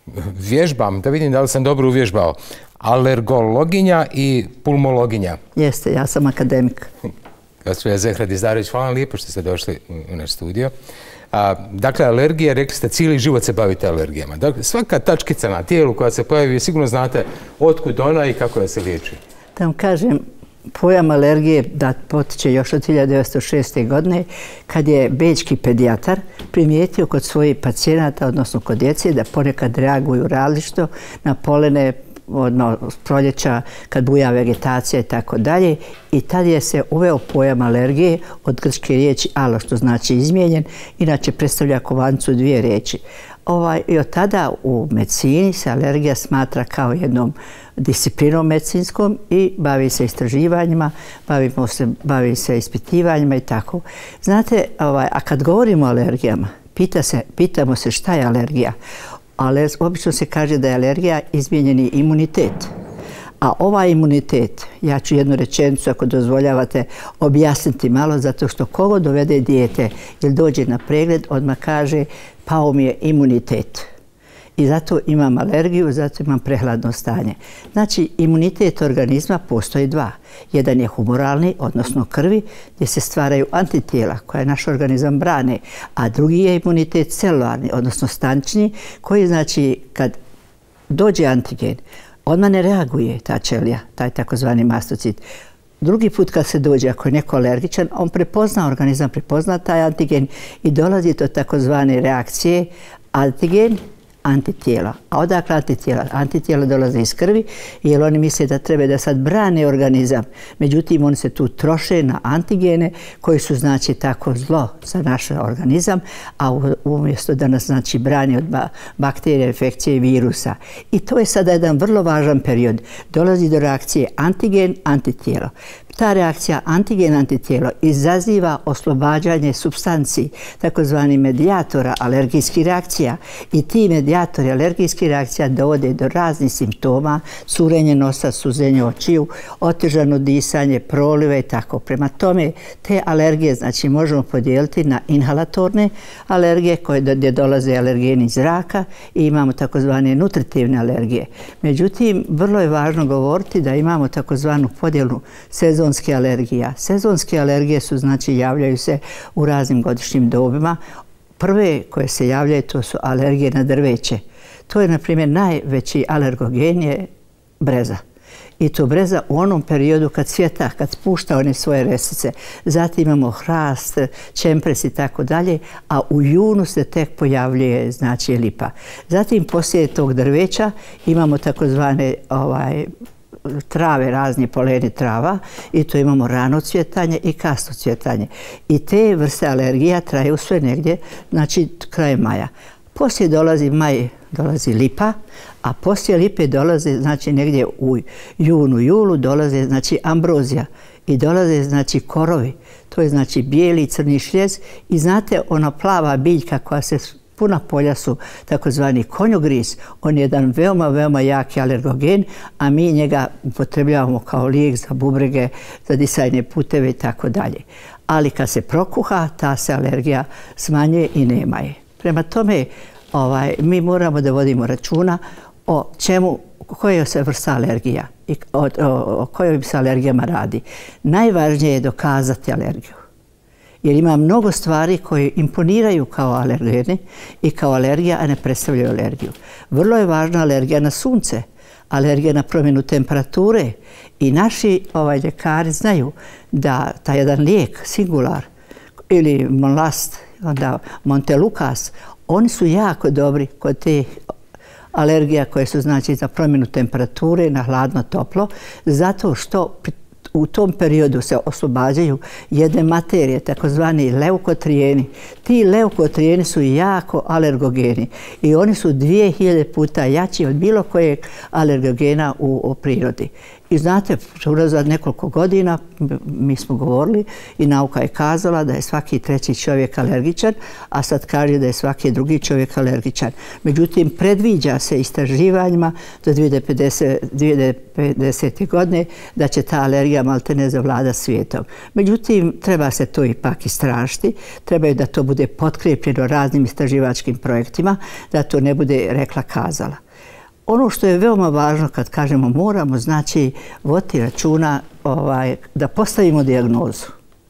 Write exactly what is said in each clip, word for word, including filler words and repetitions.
vježbam, da vidim da li sam dobro uvježbao, alergologinja i pulmologinja. Jeste, ja sam akademik. Gospođa Zehra Dizdarević, hvala vam lijepo što ste došli u naš studio. A, dakle, alergije, rekli ste, cijeli život se bavite alergijama. Dakle, svaka tačkica na tijelu koja se pojavi, sigurno znate otkud ona i kako da se liječi. Da vam kažem, pojam alergije da potiče još od hiljadu devetsto šeste. godine, kad je bečki pedijatar primijetio kod svojih pacijenata, odnosno kod djece, da ponekad reaguju različito na polene od proljeća, kad buja vegetacija i tako dalje. I tad je se uveo pojam alergije od grčke riječi alo, što znači izmijenjen, inače predstavlja kovanicu dvije riječi. Ovaj, I od tada u medicini se alergija smatra kao jednom disciplinom medicinskom i bavi se istraživanjima, bavimo se, bavi se ispitivanjima i tako. Znate, ovaj, a kad govorimo o alergijama, pita se, pitamo se šta je alergija. Ali obično se kaže da je alergija izmijenjeni imunitet. A ovaj imunitet, ja ću jednu rečenicu, ako dozvoljavate, objasniti malo, zato što kogo dovede dijete ili dođe na pregled, odmah kaže pao mi je imunitet. I zato imam alergiju, zato imam prehladno stanje. Znači, imunitet organizma postoji dva. Jedan je humoralni, odnosno krvi, gdje se stvaraju antitijela koja naš organizam brane, a drugi je imunitet celularni, odnosno stanični, koji znači kad dođe antigen, odmah ne reaguje ta ćelija, taj takozvani mastocit. Drugi put kad se dođe, ako je neko alergičan, on prepozna, organizam prepozna taj antigen i dolazi do takozvane reakcije antigen, antitijela. A odakle antitijela? Antitijela dolaze iz krvi jer oni misle da treba da sad brane organizam. Međutim, oni se tu troše na antigene koji su znači tako zlo za naš organizam, a umjesto da nas znači brani od bakterija, infekcije i virusa. I to je sada jedan vrlo važan period. Dolazi do reakcije antigen, antitijelo. Ta reakcija antigen-antitijelo izaziva oslobađanje supstanci, takozvani medijatora alergijskih reakcija. I ti medijatori alergijskih reakcija dovode do raznih simptoma, curenje nosa, suzenje očiju, otežano disanje, prolive i tako. Prema tome, te alergije znači možemo podijeliti na inhalatorne alergije koje gdje dolaze alergeni iz zraka i imamo takozvane nutritivne alergije. Međutim, vrlo je važno govoriti da imamo takozvanu podjelu sezon Sezonske alergija. Sezonske alergije su, znači, javljaju se u raznim godišnjim dobima. Prve koje se javljaju to su alergije na drveće. To je, na primjer, najveći alergogen je breza. I to breza u onom periodu kad cvjeta, kad spušta one svoje resice. Zatim imamo hrast, čempres i tako dalje, a u junu se tek pojavljuje, znači, lipa. Zatim, poslije tog drveća imamo takozvane ovaj, trave, razne poleni trava i to imamo rano cvjetanje i kasno cvjetanje. I te vrste alergija traju sve negdje, znači kraj maja. Poslije dolazi maj, dolazi lipa, a poslije lipe dolaze, znači negdje u junu, julu dolaze, znači ambrozija i dolaze, znači korovi. To je, znači, bijeli i crni šljez i znate, ona plava biljka koja se puna polja su takozvani konjogris. On je jedan veoma, veoma jaki alergogen, a mi njega upotrebljavamo kao lijek za bubrege, za disajne puteve i tako dalje. Ali kad se prokuha, ta se alergija smanjuje i nema je. Prema tome, ovaj, mi moramo da vodimo računa o čemu, koja se vrsta alergija i o, o, o kojoj se alergijama radi. Najvažnije je dokazati alergiju. Jer ima mnogo stvari koje imponiraju kao alergeni i kao alergija, a ne predstavljaju alergiju. Vrlo je važna alergija na sunce, alergija na promjenu temperature i naši ovaj, ljekari znaju da taj jedan lijek, Singular ili Monlast, onda Montelukast, oni su jako dobri kod te alergija koje su, znači, za promjenu temperature na hladno toplo, zato što u tom periodu se oslobađaju jedne materije, takozvani leukotrijeni. Ti leukotrijeni su jako alergogeni i oni su dvije hiljade puta jači od bilo kojeg alergogena u, u prirodi. I znate, za nekoliko godina mi smo govorili i nauka je kazala da je svaki treći čovjek alergičan, a sad kaže da je svaki drugi čovjek alergičan. Međutim, predviđa se istraživanjima do dvije hiljade pedesete. godine da će ta alergija maltene zavlada svijetom. Međutim, treba se to ipak istražiti, treba da to bude potkrepljeno raznim istraživačkim projektima, da to ne bude rekla kazala. Ono što je veoma važno kad kažemo moramo, znači voditi računa ovaj, da postavimo dijagnozu.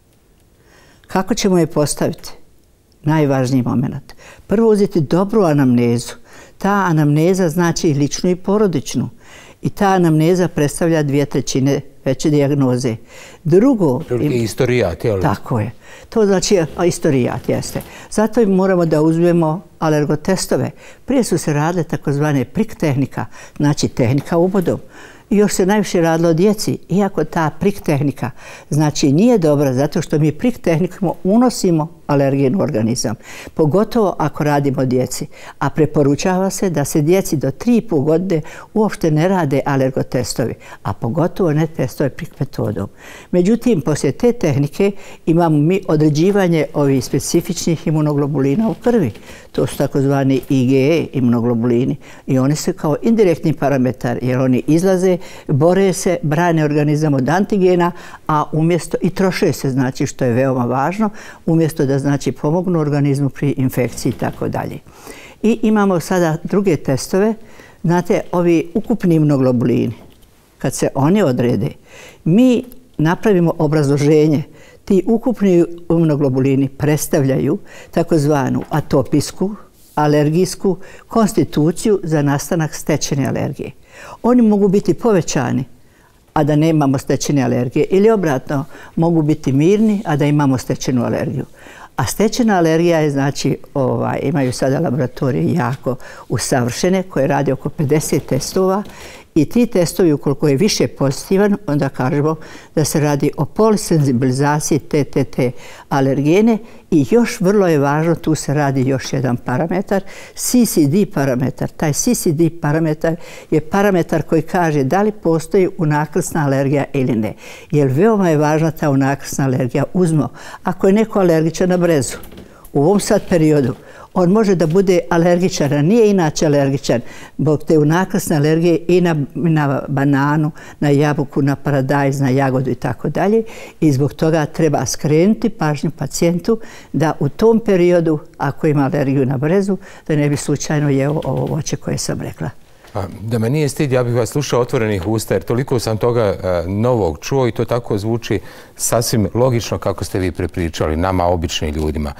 Kako ćemo je postaviti? Najvažniji moment. Prvo uzeti dobru anamnezu. Ta anamneza znači ličnu i porodičnu. I ta anamneza predstavlja dvije trećine veće dijagnoze. Drugo... Istorijat, je li? Tako je. To znači istorijat, jeste. Zato moramo da uzmemo alergotestove. Prije su se radile takozvane prik tehnika, znači tehnika ubodom. I još se najviše radilo o djeci, iako ta prik tehnika znači nije dobra zato što mi prik tehnikom unosimo alergen u organizam, pogotovo ako radimo djeci. A preporučava se da se djeci do tri i pol godine uopšte ne rade alergotestovi, a pogotovo ne testove prik metodom. Međutim, poslije te tehnike imamo mi određivanje ovih specifičnih imunoglobulina u krvi. To su takozvani I G E imunoglobulini i oni su kao indirektni parametar jer oni izlaze, bore se, brane organizam od antigena, a umjesto i troše se, znači što je veoma važno, umjesto da znači pomognu organizmu pri infekciji i tako dalje. I imamo sada druge testove, znate, ovi ukupni imunoglobulini, kad se oni odrede, mi napravimo obrazloženje. Ti ukupni imunoglobulini predstavljaju takozvanu atopijsku, alergijsku konstituciju za nastanak stečene alergije. Oni mogu biti povećani, a da nemamo stečene alergije, ili obratno, mogu biti mirni, a da imamo stečenu alergiju. A stečena alergija je, znači, ovaj, imaju sada laboratorije jako usavršene koje rade oko pedeset testova i ti testovi, ukoliko je više pozitivan, onda kažemo da se radi o polisenzibilizaciji T T T alergene i još vrlo je važno, tu se radi još jedan parametar, C C D parametar. Taj C C D parametar je parametar koji kaže da li postoji unakrsna alergija ili ne. Jer veoma je važna ta unakrsna alergija. Uzmo, ako je neko alergičan na brezu, u ovom sad periodu, on može da bude alergičan, a nije inače alergičan, zbog te unakrsne alergije i na, na bananu, na jabuku, na paradajz, na jagodu i tako dalje. I zbog toga treba skrenuti pažnju pacijentu da u tom periodu, ako ima alergiju na brezu, da ne bi slučajno jeo ovo voće koje sam rekla. Da me nije stid, ja bih vas slušao otvorenih usta, jer toliko sam toga novog čuo i to tako zvuči sasvim logično kako ste vi prepričali nama, običnim ljudima.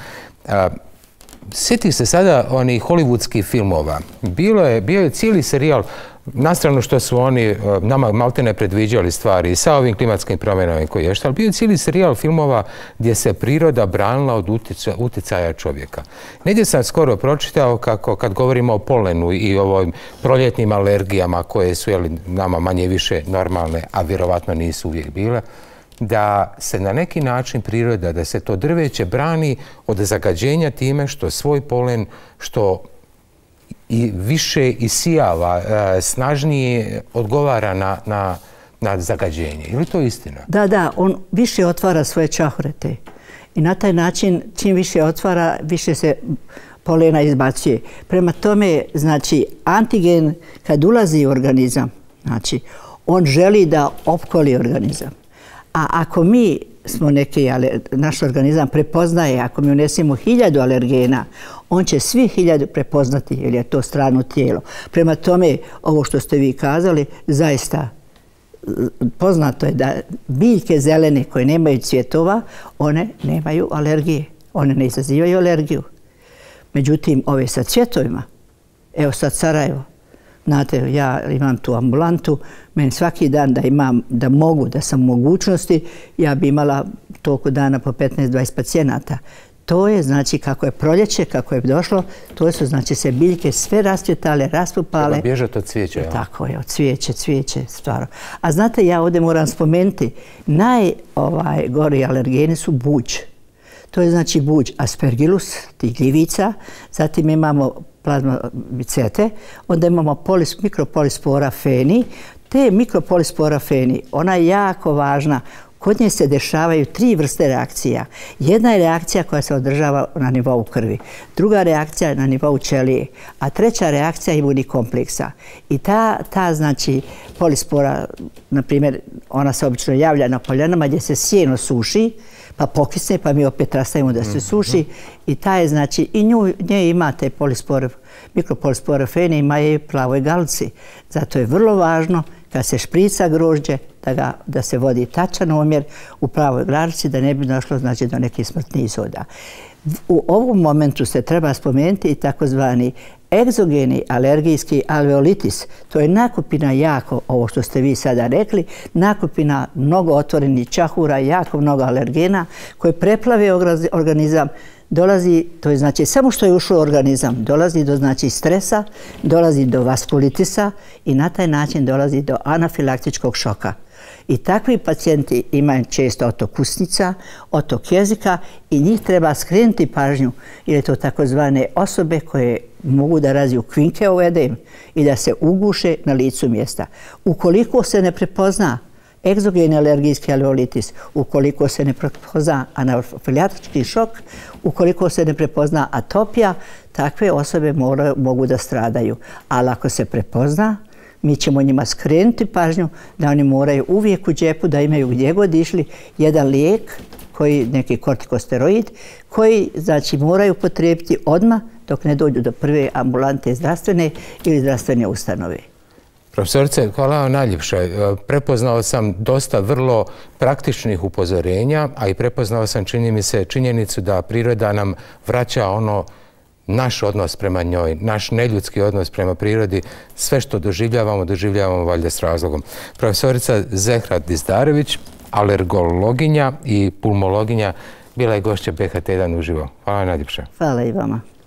Sjetih se sada onih hollywoodskih filmova. Bilo je, bio je cijeli serijal, nastrano što su oni nama maltene predviđali stvari sa ovim klimatskim promjenama i koji je što, ali bio je cijeli serijal filmova gdje se priroda branila od utjecaja čovjeka. Negdje sam skoro pročitao kako kad govorimo o polenu i ovim proljetnim alergijama koje su jeli, nama manje više normalne, a vjerovatno nisu uvijek bile, da se na neki način priroda, da se to drveće brani od zagađenja time što svoj polen, što i više isijava, snažnije odgovara na, na, na zagađenje. Je li to istina? Da, da, on više otvara svoje čahurete. I na taj način, čim više otvara, više se polena izbacuje. Prema tome, znači, antigen kad ulazi u organizam, znači, on želi da opkoli organizam. A ako mi smo neki, naš organizam prepoznaje, ako mi unesemo hiljadu alergena, on će svi hiljadu prepoznati, jer je to strano tijelo. Prema tome, ovo što ste vi kazali, zaista poznato je da biljke zelene koje nemaju cvjetova, one nemaju alergije. One ne izazivaju alergiju. Međutim, ove sa cvjetovima, evo sad Sarajevo, znate, ja imam tu ambulantu, meni svaki dan da imam, da mogu, da sam u mogućnosti, ja bi imala toliko dana po petnaest do dvadeset pacijenata. To je, znači, kako je proljeće, kako je došlo, to su, znači, se biljke sve rascvjetale, raspupale. Treba bježati od cvijeća, ja? Tako je, od cvijeće, cvijeće, stvarno. A znate, ja ovdje moram spomenuti, najgori alergeni su buđ. To je, znači, buđ aspergillus, tih gljivica, zatim imamo plazmobicete, onda imamo polis, mikropolispora feni, te mikropolisporafeni, ona je jako važna. Kod nje se dešavaju tri vrste reakcija. Jedna je reakcija koja se održava na nivou krvi, druga reakcija je na nivou ćelije, a treća reakcija je imunih kompleksa. I ta, ta znači, polispora, na primjer, ona se obično javlja na poljanama gdje se sjeno suši, pa pokisne, pa mi opet rastavimo da se suši. I ta je, znači, i nju, nje imate polispor, mikropolisporafeni, ima je i plavoj galici. Zato je vrlo važno kad se šprica grožđe, da, ga, da se vodi tačan omjer u pravoj granici, da ne bi došlo, znači, do nekih smrtnih ishoda. U ovom momentu se treba spomenuti i takozvani egzogeni alergijski alveolitis. To je nakupina jako, ovo što ste vi sada rekli, nakupina mnogo otvorenih čahura, jako mnogo alergena koji preplave organizam. Dolazi, to je znači samo što je ušao u organizam, dolazi do znači stresa, dolazi do vaskulitisa i na taj način dolazi do anafilaktičkog šoka. I takvi pacijenti imaju često otok usnica, otok jezika i njih treba skrenuti pažnju, jer je to takozvane osobe koje mogu da razviju kvinkeov edem i da se uguše na licu mjesta. Ukoliko se ne prepozna egzogeni alergijski alveolitis, ukoliko se ne prepozna anafilaktički šok, ukoliko se ne prepozna atopija, takve osobe moraju, mogu da stradaju. Ali ako se prepozna, mi ćemo njima skrenuti pažnju da oni moraju uvijek u džepu, da imaju gdje god išli jedan lijek, koji, neki kortikosteroid, koji znači moraju potrebiti odmah dok ne dođu do prve ambulante zdravstvene ili zdravstvene ustanove. Profesorice, hvala vam najljepše. Prepoznao sam dosta vrlo praktičnih upozorenja, a i prepoznao sam, čini mi se, činjenicu da priroda nam vraća ono, naš odnos prema njoj, naš neljudski odnos prema prirodi. Sve što doživljavamo, doživljavamo valjda s razlogom. Profesorica Zehra Dizdarević, alergologinja i pulmologinja, bila je gošća B H T jedan uživo. Hvala najljepše. Hvala i vama.